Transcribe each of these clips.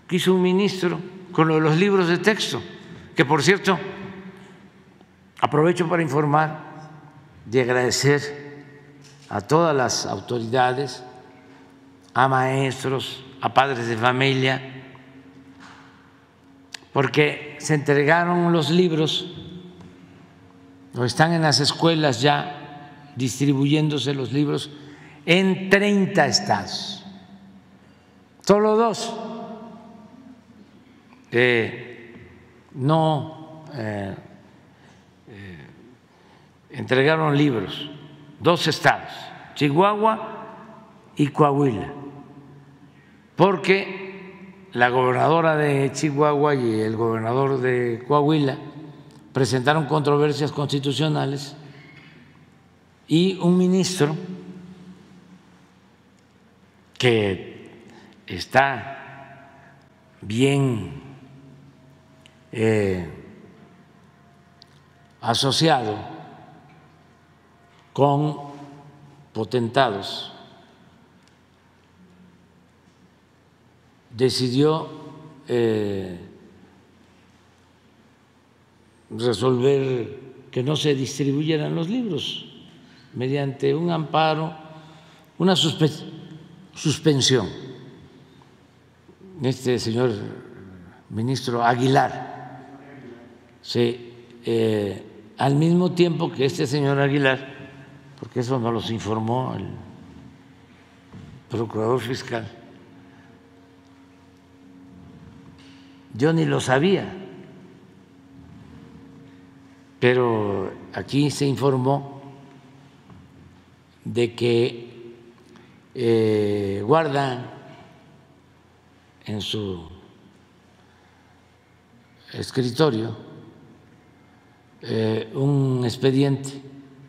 que hizo un ministro con lo de los libros de texto, que por cierto, aprovecho para informar y agradecer a todas las autoridades, a maestros, a padres de familia, porque se entregaron los libros, o están en las escuelas ya distribuyéndose los libros en 30 estados, solo 2 no entregaron libros, 2 estados, Chihuahua y Coahuila, porque la gobernadora de Chihuahua y el gobernador de Coahuila presentaron controversias constitucionales y un ministro que está bien asociado con potentados decidió resolver que no se distribuyeran los libros mediante un amparo, una suspensión. Este señor ministro Aguilar, sí, al mismo tiempo que este señor Aguilar, porque eso nos los informó el procurador fiscal, yo ni lo sabía, pero aquí se informó de que guardan en su escritorio un expediente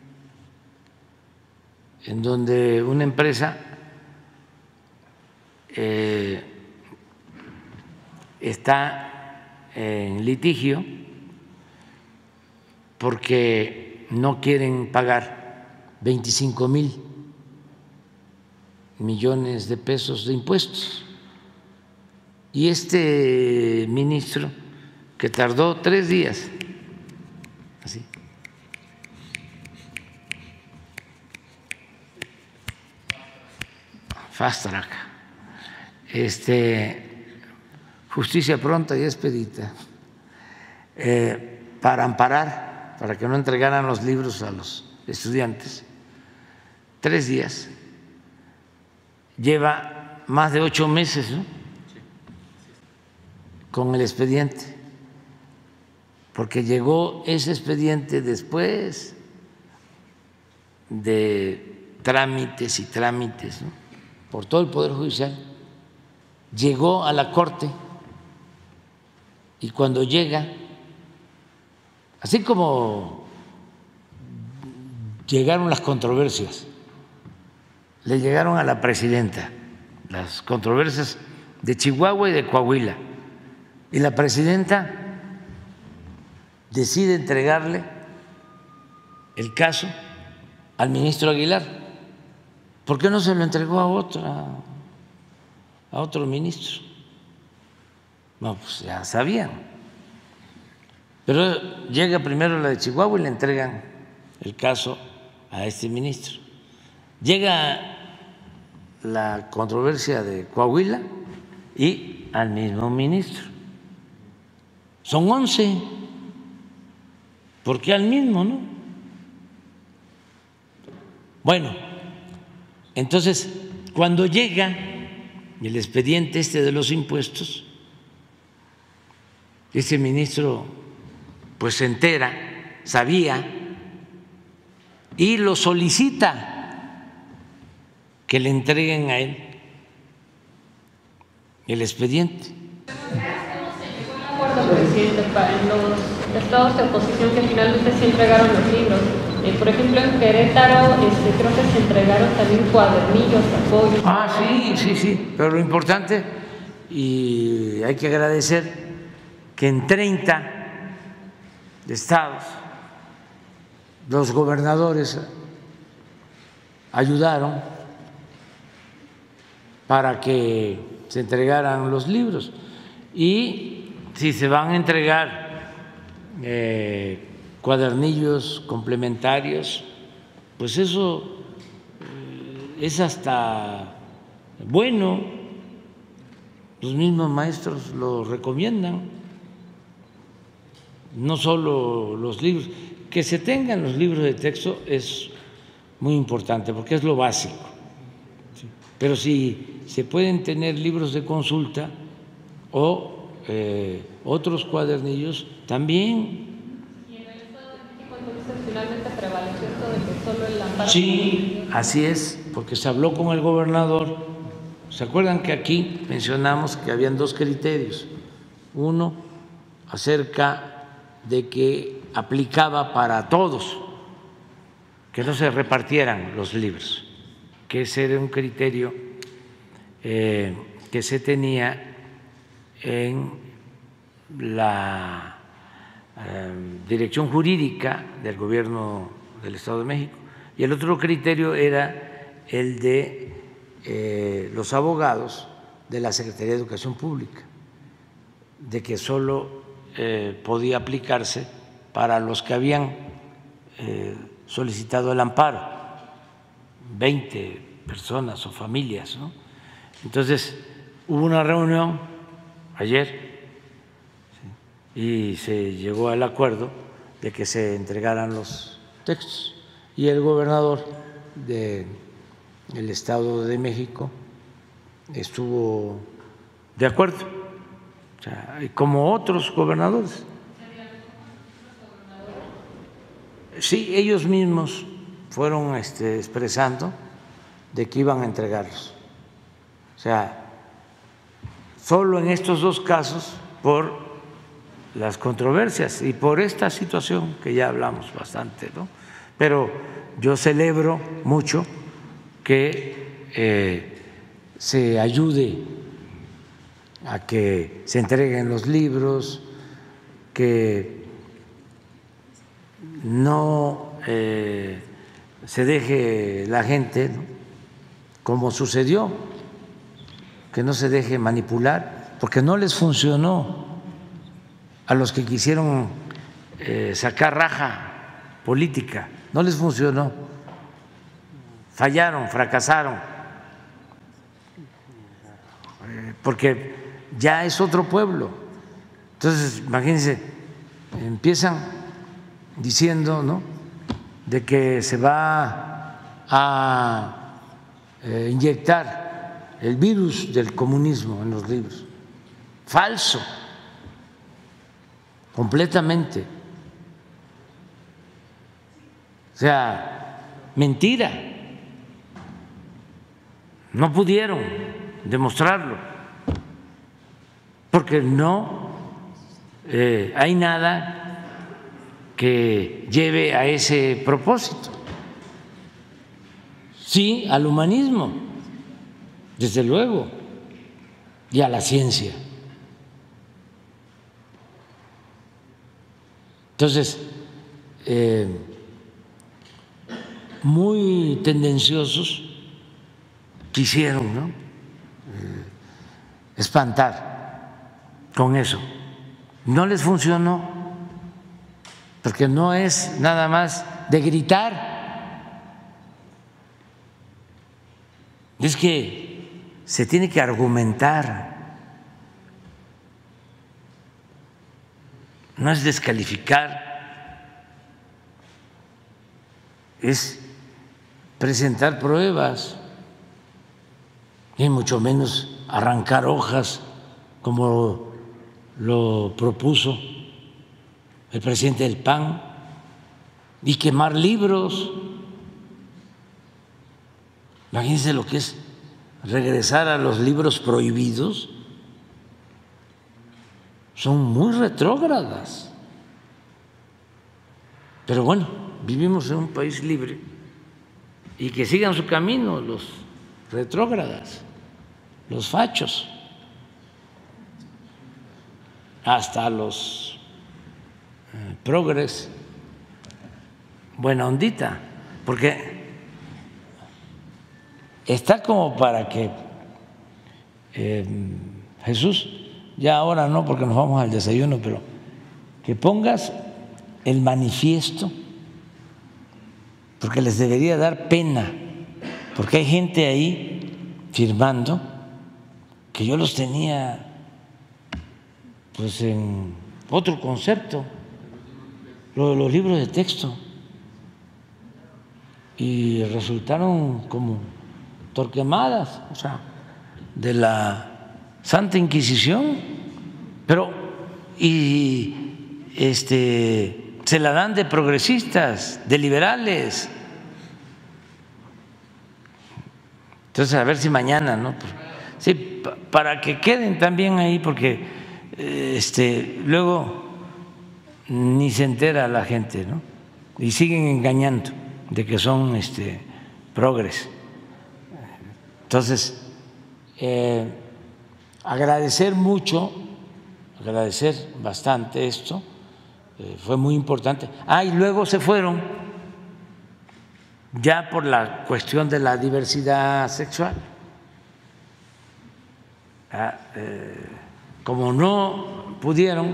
en donde una empresa está en litigio porque no quieren pagar 25,000 millones de pesos de impuestos. Y este ministro, que tardó 3 días, así, fast track, justicia pronta y expedita, para amparar, para que no entregaran los libros a los estudiantes, 3 días, lleva más de 8 meses, ¿no?, con el expediente, porque llegó ese expediente después de trámites y trámites, ¿no?, por todo el Poder Judicial, llegó a la Corte y cuando llega, así como llegaron las controversias, le llegaron a la presidenta las controversias de Chihuahua y de Coahuila, y la presidenta decide entregarle el caso al ministro Aguilar. ¿Por qué no se lo entregó a otro ministro? No, pues ya sabían. Pero llega primero la de Chihuahua y le entregan el caso a este ministro. Llega la controversia de Coahuila y al mismo ministro. Son 11. ¿Por qué al mismo, no? Bueno, entonces, cuando llega el expediente de los impuestos, ese ministro pues se entera, sabía, y lo solicita que le entreguen a él el expediente. Presidente, en los estados de oposición que finalmente se entregaron los libros. Por ejemplo, en Querétaro creo que se entregaron también cuadernillos de apoyo. Sí, pero lo importante, y hay que agradecer, que en 30 estados los gobernadores ayudaron para que se entregaran los libros. Y si se van a entregar cuadernillos complementarios, pues eso es hasta bueno, los mismos maestros lo recomiendan, no solo los libros. Que se tengan los libros de texto es muy importante porque es lo básico, pero si se pueden tener libros de consulta o otros cuadernillos también. ¿Y en el Estado de México entonces finalmente prevaleció esto de que solo el amparo? Sí, así es, porque se habló con el gobernador. ¿Se acuerdan que aquí mencionamos que habían dos criterios? Uno, acerca de que aplicaba para todos, que no se repartieran los libros, que ese era un criterio que se tenía en la dirección jurídica del Gobierno del Estado de México, y el otro criterio era el de los abogados de la Secretaría de Educación Pública, de que solo podía aplicarse para los que habían solicitado el amparo, 20 personas o familias, ¿no? Entonces hubo una reunión ayer y se llegó al acuerdo de que se entregaran los textos, y el gobernador del Estado de México estuvo de acuerdo, o sea, como otros gobernadores. Sí, ellos mismos fueron expresando de que iban a entregarlos. O sea, solo en estos dos casos, por las controversias y por esta situación que ya hablamos bastante, ¿no? Pero yo celebro mucho que se ayude a que se entreguen los libros, que no se deje la gente, ¿no?, como sucedió, que no se deje manipular, porque no les funcionó a los que quisieron sacar raja política, no les funcionó, fallaron, fracasaron, porque ya es otro pueblo. Entonces, imagínense, empiezan diciendo, ¿no?, de que se va a inyectar el virus del comunismo en los libros. Falso, completamente. O sea, mentira. No pudieron demostrarlo porque no hay nada que lleve a ese propósito. Sí, al humanismo, desde luego, y a la ciencia. Entonces, muy tendenciosos quisieron, ¿no?, espantar con eso. No les funcionó, porque no es nada más de gritar. Es que se tiene que argumentar, no es descalificar, es presentar pruebas y mucho menos arrancar hojas como lo propuso el presidente del PAN y quemar libros. Imagínense lo que es regresar a los libros prohibidos. Son muy retrógradas. Pero bueno, vivimos en un país libre y que sigan su camino los retrógradas, los fachos, hasta los progres, buena ondita, porque está como para que Jesús ya ahora no porque nos vamos al desayuno, pero que pongas el manifiesto, porque les debería dar pena, porque hay gente ahí firmando que yo los tenía pues en otro concepto, lo de los libros de texto, y resultaron como torquemadas, o sea, de la Santa Inquisición, pero se la dan de progresistas, de liberales. Entonces, a ver si mañana, ¿no? Sí, para que queden también ahí, porque luego ni se entera la gente, ¿no? Y siguen engañando de que son progres. Entonces, agradecer mucho, agradecer bastante esto, fue muy importante. Y luego se fueron ya por la cuestión de la diversidad sexual. Como no pudieron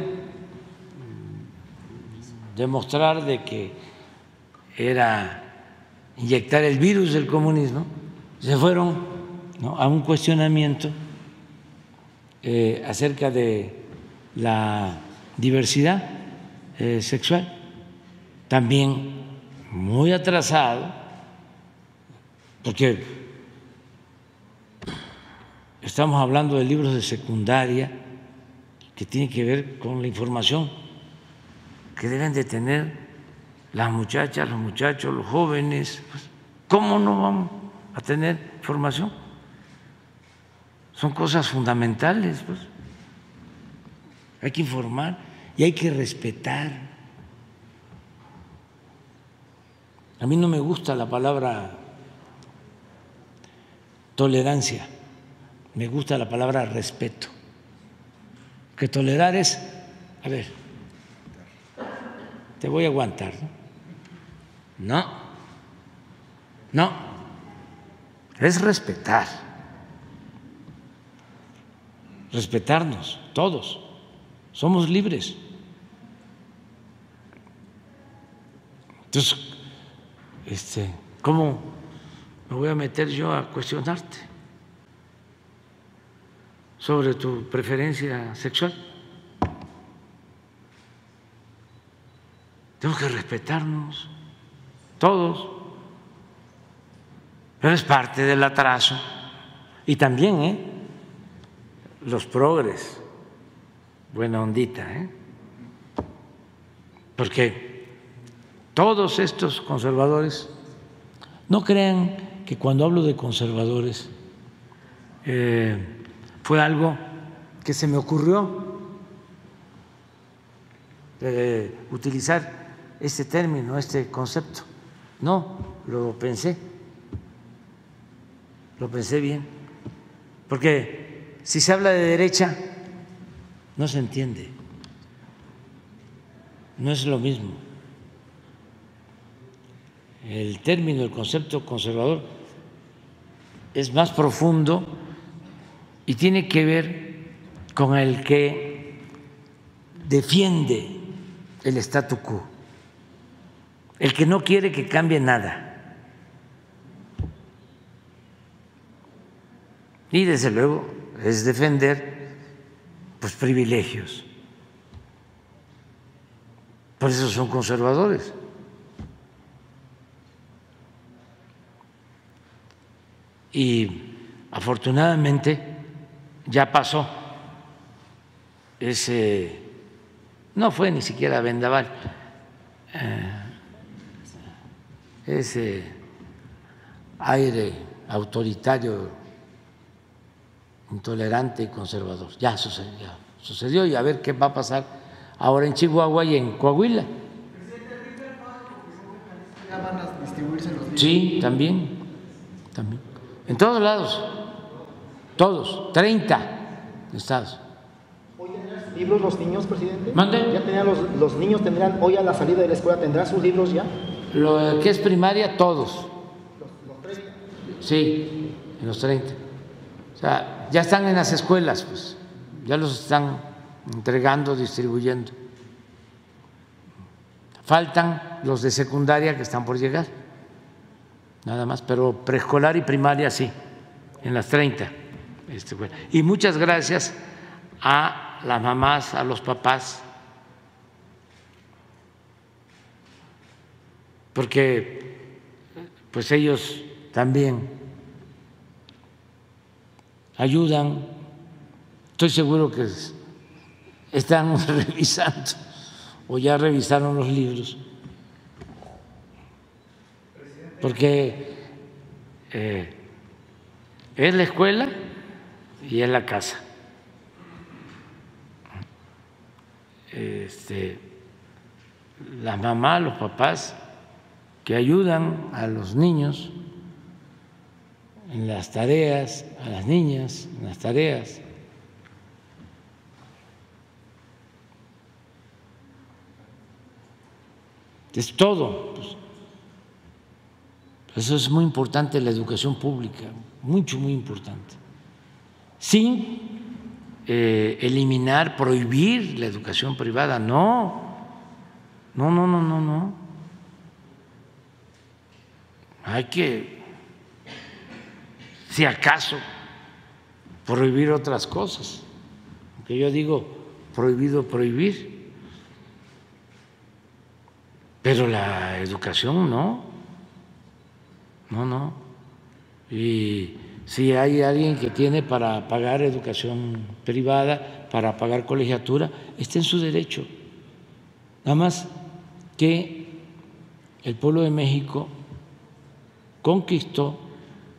demostrar de que era inyectar el virus del comunismo, se fueron, ¿no?, a un cuestionamiento acerca de la diversidad sexual, también muy atrasado, porque estamos hablando de libros de secundaria que tienen que ver con la información que deben de tener las muchachas, los muchachos, los jóvenes. ¿Cómo no vamos a tener información? Son cosas fundamentales, pues. Hay que informar y hay que respetar. A mí no me gusta la palabra tolerancia, me gusta la palabra respeto. Que tolerar es, a ver, te voy a aguantar, ¿no? No, es respetar, respetarnos todos, somos libres. Entonces, ¿cómo me voy a meter yo a cuestionarte sobre tu preferencia sexual? Tenemos que respetarnos todos, pero es parte del atraso. Y también los progres, buena ondita, porque todos estos conservadores, no crean que cuando hablo de conservadores fue algo que se me ocurrió utilizar este término, este concepto. No, lo pensé bien, porque si se habla de derecha no se entiende, no es lo mismo. El término, el concepto conservador es más profundo y tiene que ver con el que defiende el statu quo, el que no quiere que cambie nada. Y desde luego es defender pues privilegios. Por eso son conservadores. Y afortunadamente ya pasó ese, no fue ni siquiera vendaval, ese aire autoritario, intolerante y conservador. Ya sucedió y a ver qué va a pasar ahora en Chihuahua y en Coahuila. ¿Ya van a distribuirse los libros? Sí, también. En todos lados, todos, 30 estados. ¿Hoy tendrán sus libros los niños, presidente? ¿Mande? ¿Ya tenían los niños tendrán hoy a la salida de la escuela, tendrán sus libros ya? Lo que es primaria, todos. Los 30. Sí, en los 30. O sea, ya están en las escuelas, pues, ya los están entregando, distribuyendo. Faltan los de secundaria que están por llegar, nada más, pero preescolar y primaria sí, en las 30. Y muchas gracias a las mamás, a los papás, porque pues ellos también ayudan. Estoy seguro que están revisando o ya revisaron los libros, porque es la escuela y es la casa. Las mamás, los papás que ayudan a los niños en las tareas, a las niñas en las tareas. Es todo. Eso es muy importante, la educación pública, mucho, muy importante. Sin eliminar, prohibir la educación privada, no. Hay que, si acaso, prohibir otras cosas, porque yo digo prohibido prohibir, pero la educación no. Y si hay alguien que tiene para pagar educación privada, para pagar colegiatura, está en su derecho. Nada más que el pueblo de México conquistó,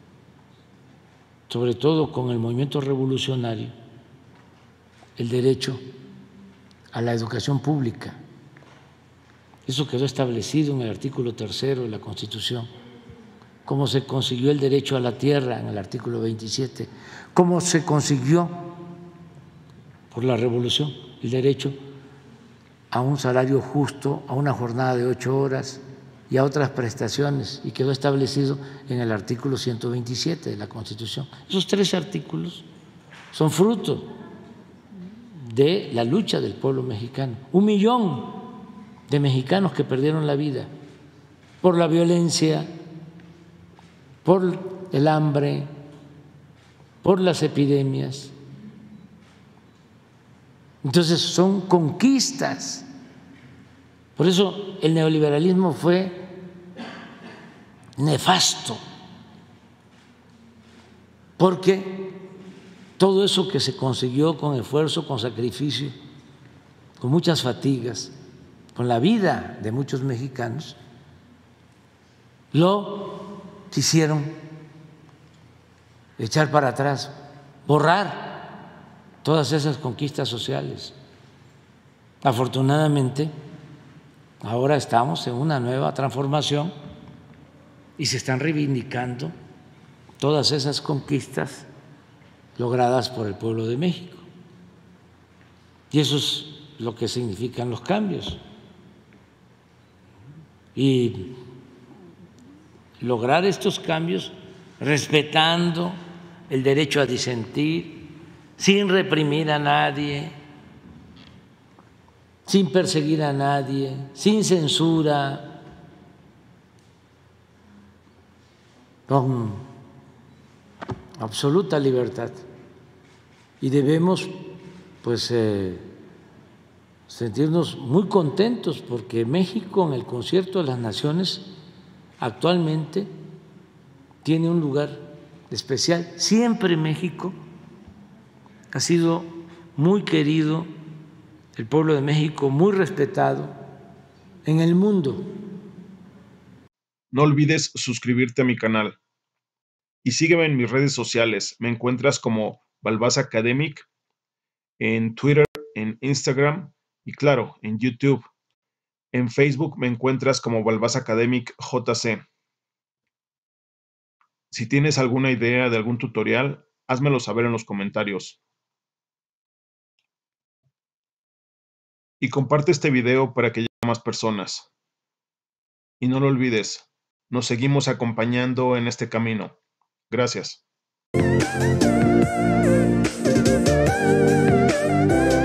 sobre todo con el movimiento revolucionario, el derecho a la educación pública. Eso quedó establecido en el artículo 3 de la Constitución. Cómo se consiguió el derecho a la tierra en el artículo 27, cómo se consiguió por la revolución el derecho a un salario justo, a una jornada de 8 horas y a otras prestaciones, y quedó establecido en el artículo 127 de la Constitución. Esos 3 artículos son fruto de la lucha del pueblo mexicano. 1 millón de mexicanos que perdieron la vida por la violencia, por el hambre, por las epidemias. Entonces son conquistas. Por eso el neoliberalismo fue nefasto, porque todo eso que se consiguió con esfuerzo, con sacrificio, con muchas fatigas, con la vida de muchos mexicanos, lo quisieron echar para atrás, borrar todas esas conquistas sociales. Afortunadamente, ahora estamos en una nueva transformación y se están reivindicando todas esas conquistas logradas por el pueblo de México. Y eso es lo que significan los cambios. Y lograr estos cambios respetando el derecho a disentir, sin reprimir a nadie, sin perseguir a nadie, sin censura, con absoluta libertad. Y debemos, pues, sentirnos muy contentos porque México en el Concierto de las Naciones actualmente tiene un lugar especial. Siempre México ha sido muy querido, el pueblo de México muy respetado en el mundo. No olvides suscribirte a mi canal y sígueme en mis redes sociales. Me encuentras como Balbás Academic en Twitter, en Instagram y claro, en YouTube. En Facebook me encuentras como Balbás Academic JC. Si tienes alguna idea de algún tutorial, házmelo saber en los comentarios. Y comparte este video para que llegue a más personas. Y no lo olvides, nos seguimos acompañando en este camino. Gracias. Bye.